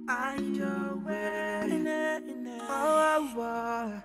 I need your way. Oh, oh,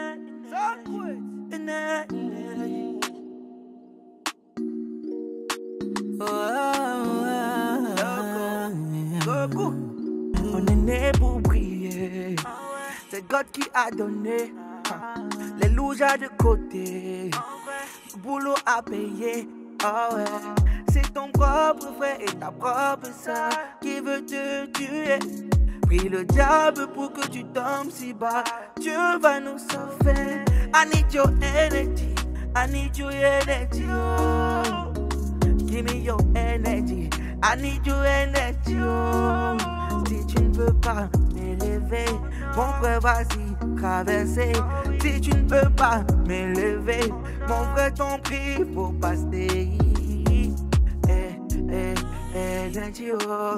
Goku, on est né pour briller. C'est God qui a donné les loujas de côté. Boulot à payer. Oh ouais. C'est ton propre frère et ta propre sœur qui veut te tuer. Prie le diable pour que tu tombes si bas. Dieu va nous sauver. I need your energy. I need your energy. Oh. Give me your energy. I need your energy. Oh. Si tu ne veux pas m'élever, mon frère, vas-y, traverser. Si tu ne peux pas m'élever, mon frère, t'en prie, faut passer. Energy, oh.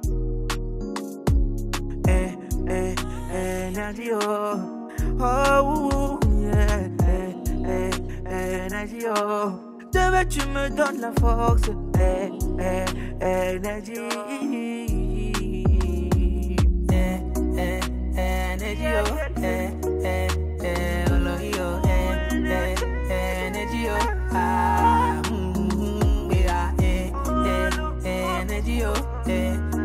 Energy, oh. Oh, yeah. Energy, oh. De veux tu me donnes la force. Energy. Energy, oh. Energy, oh. Ah, yeah. Energy, oh.